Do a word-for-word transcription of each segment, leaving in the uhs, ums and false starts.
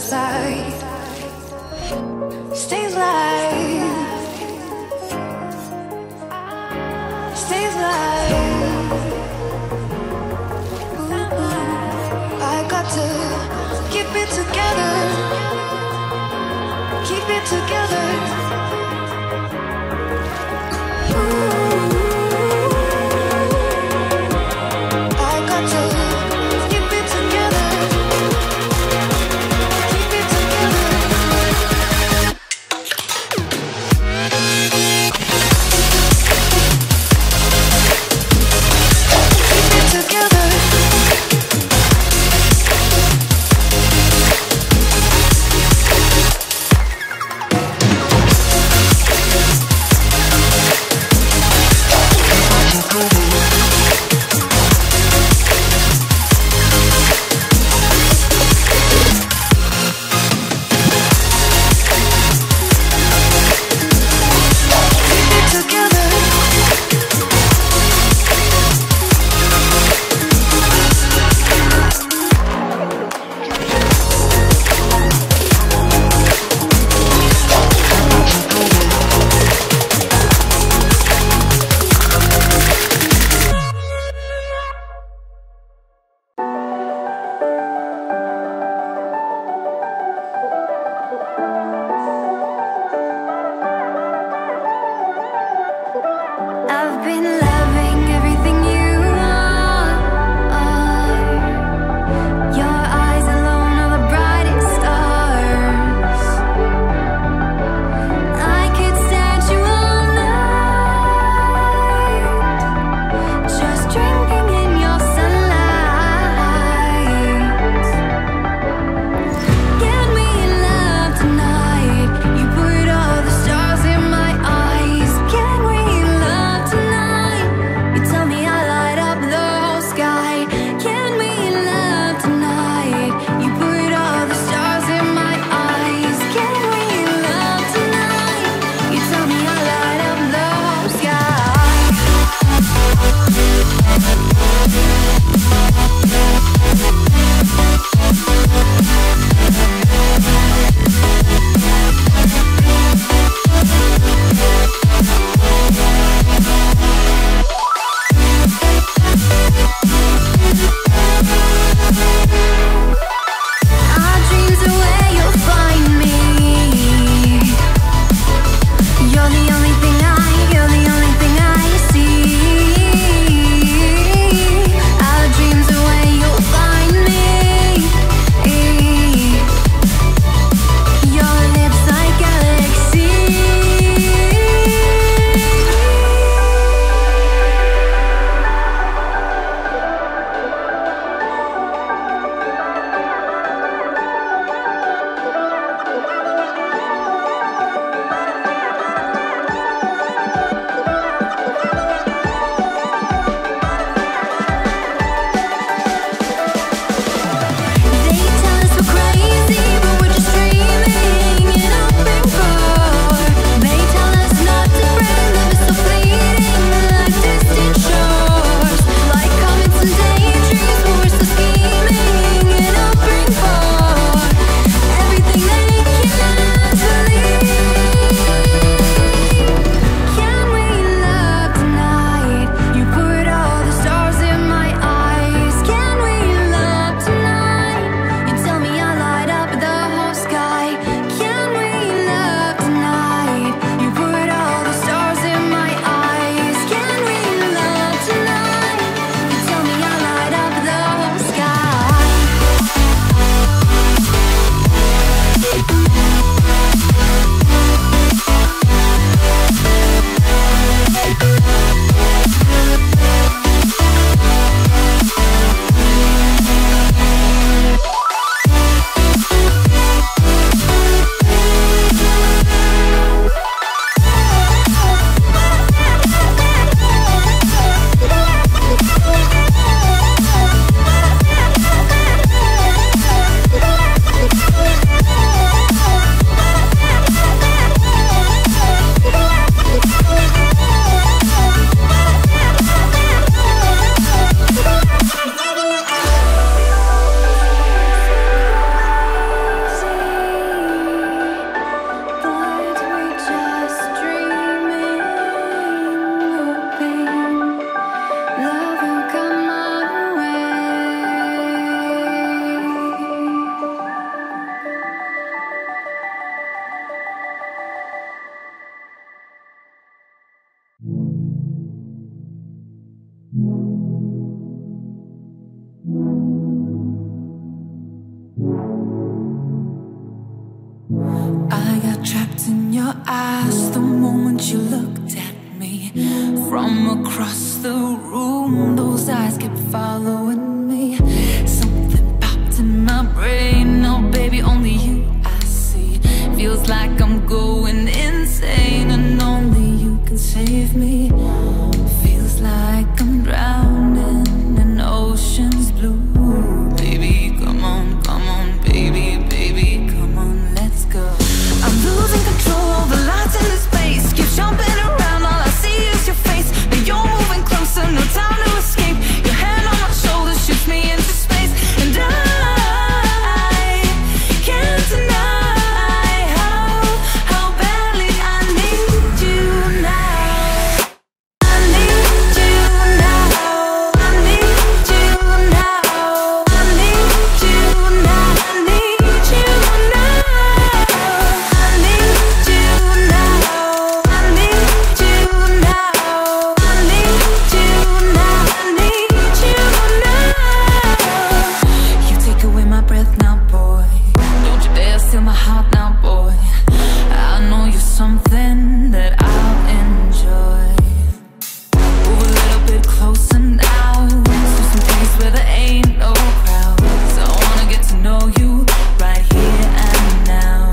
side. Stay alive, stay alive. Ooh, I got to keep it together, keep it together. Ooh, I got to keep it together, keep it together. Together. your eyes the moment you looked at me. From across the room, those eyes kept following me. Something popped in my brain. Oh baby, only you I see. Feels like I'm going insane, and only you can save me. Feels like I'm drowning in ocean's blue. Baby, come on, come on, baby, baby, come on, let's go. I'm losing control over lights in the space. Keep jumping around, all I see is your face. Now you're moving closer, no time to escape. Your hand on my shoulder shoots me into space, and I can't deny how, how badly I need you now. I need you now. I need you now. I need you now. I need you now. I need you now. I need you now. I need you now. I need you now. You take away my breath now, boy. Don't you dare steal my heart now, boy. I know you're something that I'll enjoy. Move a little bit closer now, to some place where there ain't no crowds. I wanna get to know you right here and now.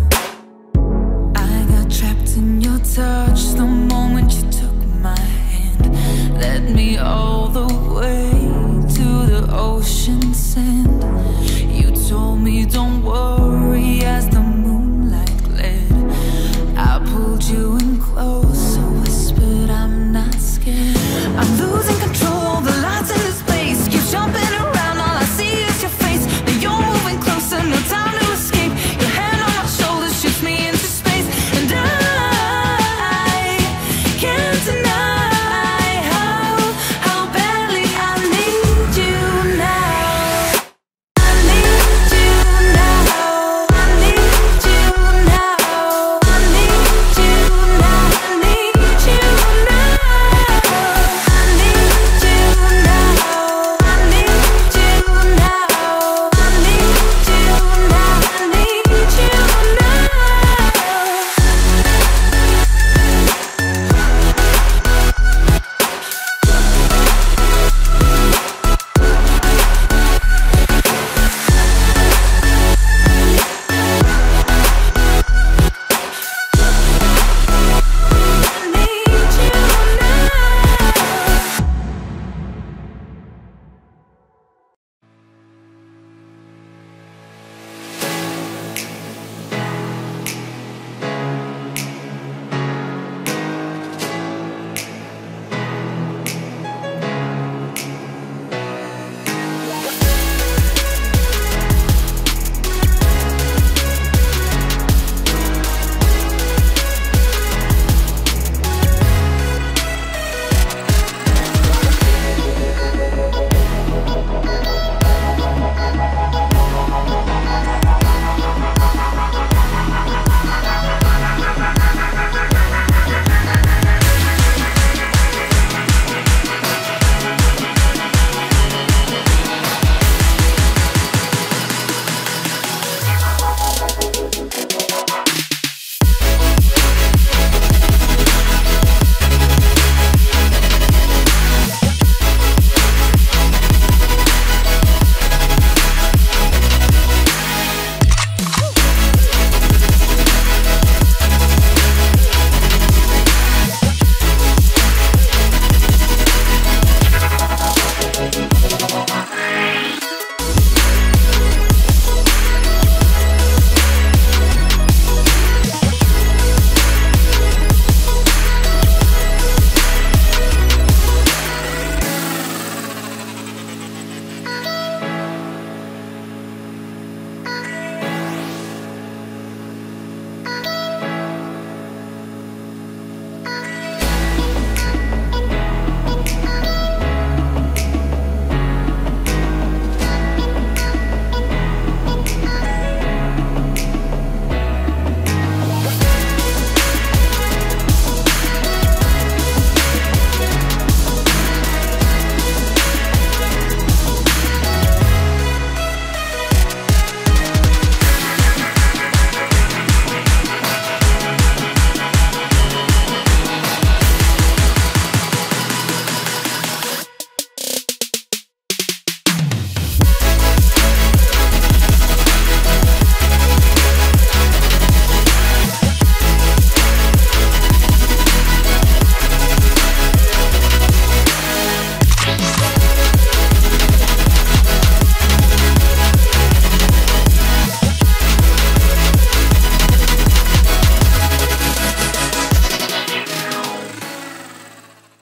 I got trapped in your touch the moment you took my hand. Led me all the way to the ocean sand. You told me don't worry,